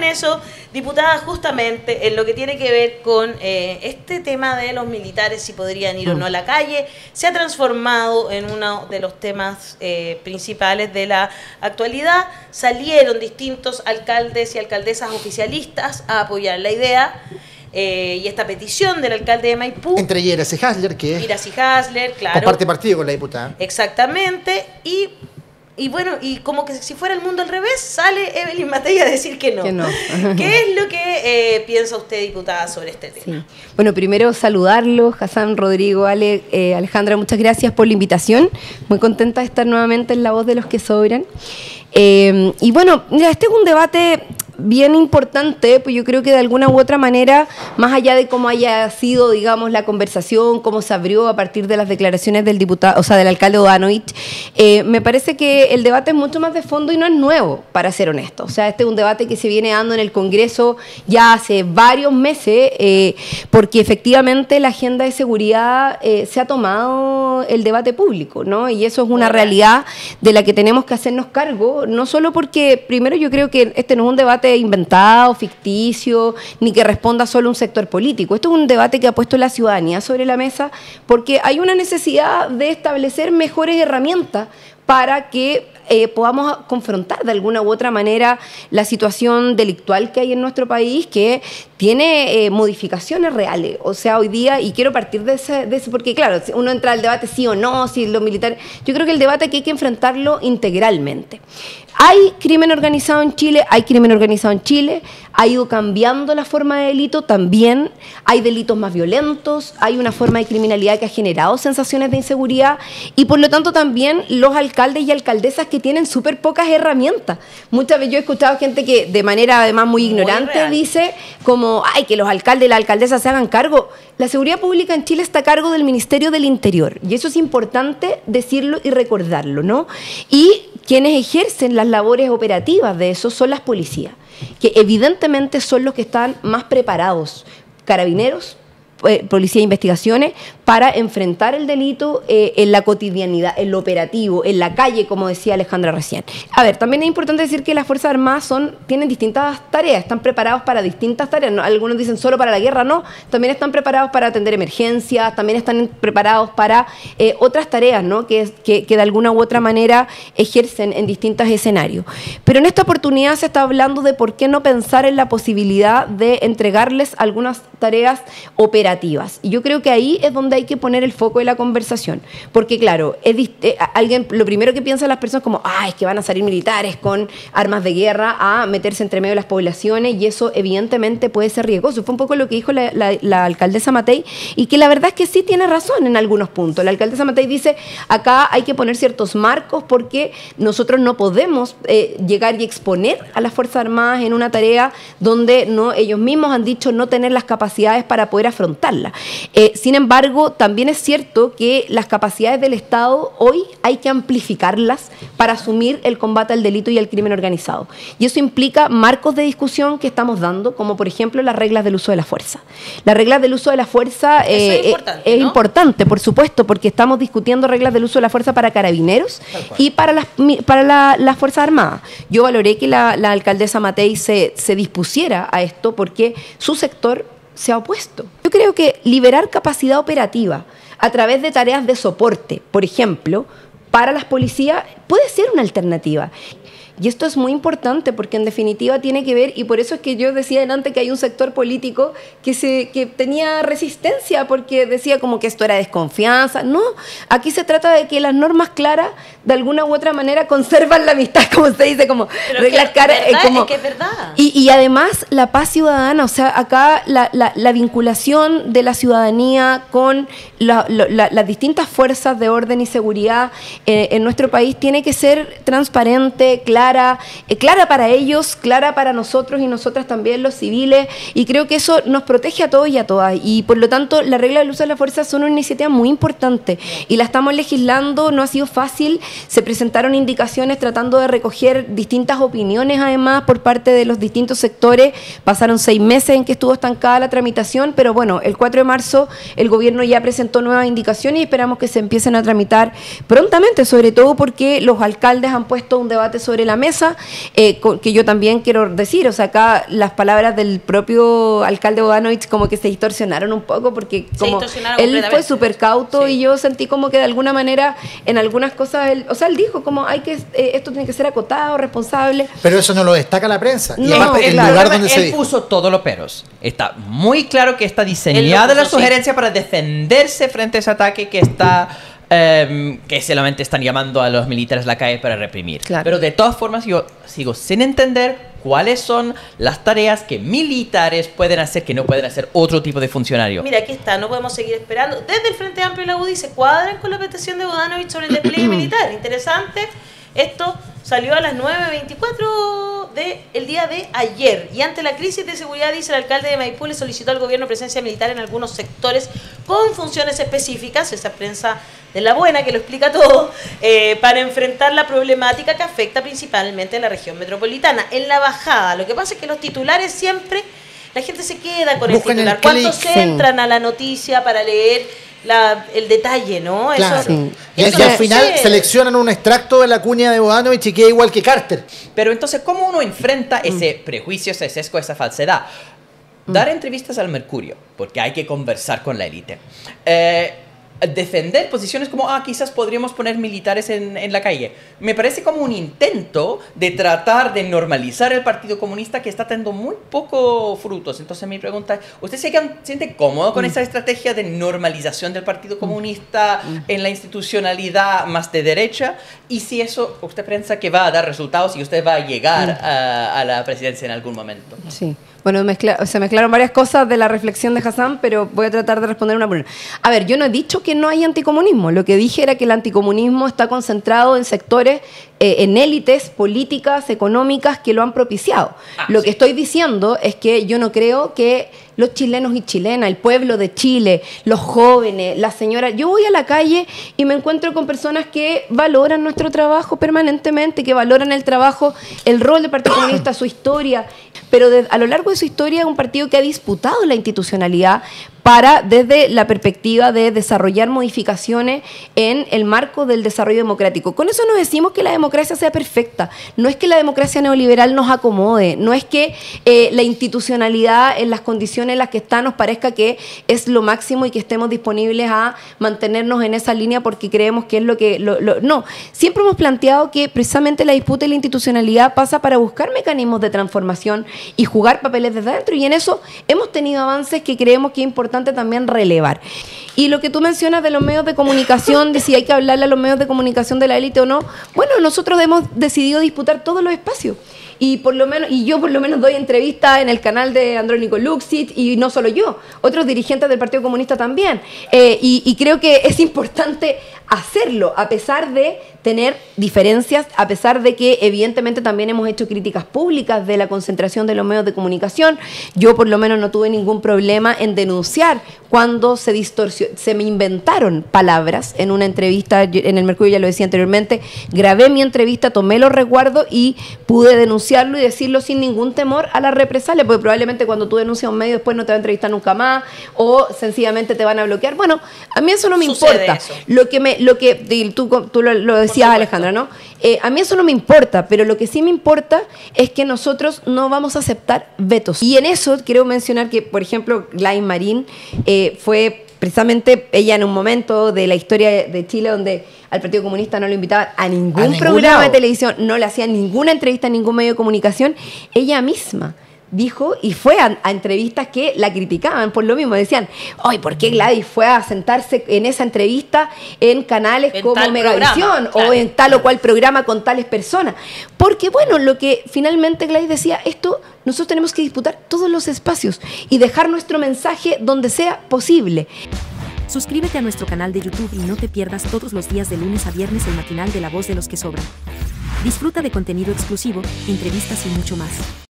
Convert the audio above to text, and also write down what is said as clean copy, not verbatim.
eso, diputada, justamente en lo que tiene que ver con este tema de los militares, si podrían ir o no a la calle, se ha transformado en uno de los temas principales de la actualidad. Salieron distintos alcaldes y alcaldesas oficialistas a apoyar la idea y esta petición del alcalde de Maipú. Entre Iracy Hasler, que Iracy Hasler, claro. comparte partido con la diputada. Exactamente. Y bueno, y como que si fuera el mundo al revés, sale Evelyn Matei a decir que no. Que no. ¿Qué es lo que piensa usted, diputada, sobre este tema? Sí. Bueno, primero saludarlos, Hassan, Rodrigo, Ale, Alejandra, muchas gracias por la invitación. Muy contenta de estar nuevamente en La Voz de los que Sobran. Y bueno, mira, este es un debate bien importante, pues yo creo que de alguna u otra manera, más allá de cómo haya sido, digamos, la conversación, cómo se abrió a partir de las declaraciones del diputado, o sea, del alcalde Odanovich, me parece que el debate es mucho más de fondo y no es nuevo, para ser honesto. O sea, este es un debate que se viene dando en el Congreso ya hace varios meses, porque efectivamente la agenda de seguridad se ha tomado el debate público, ¿no? Y eso es una realidad de la que tenemos que hacernos cargo, no solo porque, primero, yo creo que este no es un debate inventado, ficticio, ni que responda solo a un sector político. Esto es un debate que ha puesto la ciudadanía sobre la mesa porque hay una necesidad de establecer mejores herramientas para que podamos confrontar de alguna u otra manera la situación delictual que hay en nuestro país, que tiene modificaciones reales. O sea, hoy día, y quiero partir de ese, porque claro, uno entra al debate sí o no, si los militares, yo creo que el debate que hay que enfrentarlo integralmente. Hay crimen organizado en Chile, ha ido cambiando la forma de delito también, hay delitos más violentos, hay una forma de criminalidad que ha generado sensaciones de inseguridad y por lo tanto también los alcaldes y alcaldesas que tienen súper pocas herramientas. Muchas veces yo he escuchado gente que de manera además muy ignorante dice como, ay, que los alcaldes y las alcaldesas se hagan cargo. La seguridad pública en Chile está a cargo del Ministerio del Interior y eso es importante decirlo y recordarlo, ¿no? Y quienes ejercen las labores operativas de eso son las policías, que evidentemente son los que están más preparados, carabineros, policía de investigaciones, para enfrentar el delito en la cotidianidad, en lo operativo, en la calle, como decía Alejandra recién. A ver, también es importante decir que las Fuerzas Armadas tienen distintas tareas, están preparados para distintas tareas. No, algunos dicen solo para la guerra, no, también están preparados para atender emergencias, también están preparados para otras tareas, ¿no? que de alguna u otra manera ejercen en distintos escenarios. Pero en esta oportunidad se está hablando de por qué no pensar en la posibilidad de entregarles algunas tareas operativas. Y yo creo que ahí es donde hay que poner el foco de la conversación. Porque, claro, lo primero que piensan las personas como, es que van a salir militares con armas de guerra a meterse entre medio de las poblaciones y eso evidentemente puede ser riesgoso. Fue un poco lo que dijo la alcaldesa Matei y que la verdad es que sí tiene razón en algunos puntos. La alcaldesa Matei dice, acá hay que poner ciertos marcos porque nosotros no podemos llegar y exponer a las Fuerzas Armadas en una tarea donde ellos mismos han dicho no tener las capacidades para poder afrontarla. Sin embargo, también es cierto que las capacidades del Estado hoy hay que amplificarlas para asumir el combate al delito y al crimen organizado. Y eso implica marcos de discusión que estamos dando, como por ejemplo las reglas del uso de la fuerza. Las reglas del uso de la fuerza es importante, por supuesto, porque estamos discutiendo reglas del uso de la fuerza para carabineros y para las Fuerzas Armadas. Yo valoré que la alcaldesa Matei se dispusiera a esto porque su sector se ha opuesto. Yo creo que liberar capacidad operativa a través de tareas de soporte, por ejemplo, para las policías, puede ser una alternativa. Y esto es muy importante porque en definitiva tiene que ver, y por eso es que yo decía antes que hay un sector político que tenía resistencia porque decía como que esto era desconfianza. No, aquí se trata de que las normas claras de alguna u otra manera conservan la amistad, como se dice, como pero reglas claras. Es que es verdad. Y además la paz ciudadana, o sea, acá la vinculación de la ciudadanía con las distintas fuerzas de orden y seguridad en nuestro país tiene que ser transparente, clara para ellos, clara para nosotros y nosotras también, los civiles, y creo que eso nos protege a todos y a todas, y por lo tanto la regla del uso de la fuerza son una iniciativa muy importante, y la estamos legislando, no ha sido fácil, se presentaron indicaciones tratando de recoger distintas opiniones además por parte de los distintos sectores, pasaron 6 meses en que estuvo estancada la tramitación, pero bueno, el 4 de marzo el gobierno ya presentó nuevas indicaciones y esperamos que se empiecen a tramitar prontamente, sobre todo porque los alcaldes han puesto un debate sobre la la mesa, que yo también quiero decir, o sea, acá las palabras del propio alcalde Bodanovich como que se distorsionaron un poco, porque como él fue súper cauto, y yo sentí como que de alguna manera en algunas cosas, él dijo como esto tiene que ser acotado, responsable. Pero eso no lo destaca la prensa. Y No, aparte, el claro. lugar donde se Él dijo. puso todos los peros. Está muy claro que está diseñada la sugerencia para defenderse frente a ese ataque que está... que solamente están llamando a los militares a la calle para reprimir. Claro. Pero de todas formas yo sigo sin entender cuáles son las tareas que militares pueden hacer que no pueden hacer otro tipo de funcionario. Mira, aquí está, no podemos seguir esperando. Desde el Frente Amplio y la UDI se cuadran con la petición de Bodanovich sobre el despliegue militar. Interesante. Esto salió a las 9:24 del día de ayer. Y ante la crisis de seguridad, dice el alcalde de Maipú, le solicitó al gobierno presencia militar en algunos sectores con funciones específicas, esa prensa de la buena que lo explica todo, para enfrentar la problemática que afecta principalmente a la región metropolitana. En la bajada, lo que pasa es que los titulares siempre, la gente se queda con Buscan el titular. el ¿Cuántos clic? entran a la noticia para leer el detalle, ¿no? Claro. Eso, Sí. Y eso al no final sé. seleccionan un extracto de la cuña de Bodanovich y queda igual que Carter. Pero entonces, ¿cómo uno enfrenta ese prejuicio, ese sesgo, esa falsedad? Dar entrevistas al Mercurio, porque hay que conversar con la élite. Defender posiciones como, quizás podríamos poner militares en la calle. Me parece como un intento de tratar de normalizar el Partido Comunista que está teniendo muy pocos frutos. Entonces mi pregunta es, ¿usted se siente cómodo con esa estrategia de normalización del Partido Comunista en la institucionalidad más de derecha? Y si eso usted piensa que va a dar resultados y usted va a llegar a la presidencia en algún momento. Sí. Bueno, se mezclaron varias cosas de la reflexión de Hassan, pero voy a tratar de responder una por una. A ver, yo no he dicho que no hay anticomunismo. Lo que dije era que el anticomunismo está concentrado en sectores, en élites políticas, económicas que lo han propiciado. Lo que estoy diciendo es que yo no creo que los chilenos y chilenas, el pueblo de Chile, los jóvenes, las señoras... Yo voy a la calle y me encuentro con personas que valoran nuestro trabajo permanentemente, que valoran el trabajo, el rol del Partido Comunista, su historia, pero a lo largo de su historia es un partido que ha disputado la institucionalidad desde la perspectiva de desarrollar modificaciones en el marco del desarrollo democrático. Con eso no decimos que la democracia sea perfecta, no es que la democracia neoliberal nos acomode, no es que la institucionalidad en las condiciones en las que está nos parezca que es lo máximo y que estemos disponibles a mantenernos en esa línea porque creemos que es lo que... No, siempre hemos planteado que precisamente la disputa y la institucionalidad pasa para buscar mecanismos de transformación y jugar papeles desde adentro, y en eso hemos tenido avances que creemos que es importante también relevar. Y lo que tú mencionas de los medios de comunicación, de si hay que hablarle a los medios de comunicación de la élite o no, bueno, nosotros hemos decidido disputar todos los espacios. Y yo por lo menos doy entrevistas en el canal de Andrónico Luxit, y no solo yo, otros dirigentes del Partido Comunista también. Y creo que es importante hacerlo, a pesar de tener diferencias, a pesar de que evidentemente también hemos hecho críticas públicas de la concentración de los medios de comunicación. Yo por lo menos no tuve ningún problema en denunciar cuando se me inventaron palabras en una entrevista en el Mercurio, ya lo decía anteriormente, grabé mi entrevista, tomé los resguardos y pude denunciarlo y decirlo sin ningún temor a la represalia, porque probablemente cuando tú denuncias a un medio después no te va a entrevistar nunca más o sencillamente te van a bloquear. Bueno, a mí eso no me importa. Eso. Tú lo decías, Alejandra, ¿no? A mí eso no me importa, pero lo que sí me importa es que nosotros no vamos a aceptar vetos. Y en eso quiero mencionar que, por ejemplo, Gladys Marín fue precisamente ella en un momento de la historia de Chile donde al Partido Comunista no lo invitaban a ningún programa de televisión, no le hacían ninguna entrevista a ningún medio de comunicación. Ella misma dijo y fue a entrevistas que la criticaban por lo mismo. Decían, ay, ¿por qué Gladys fue a sentarse en esa entrevista en canales como Megavisión o en tal o cual programa con tales personas? Porque, bueno, lo que finalmente Gladys decía, nosotros tenemos que disputar todos los espacios y dejar nuestro mensaje donde sea posible. Suscríbete a nuestro canal de YouTube y no te pierdas todos los días de lunes a viernes el matinal de La Voz de los que Sobran. Disfruta de contenido exclusivo, entrevistas y mucho más.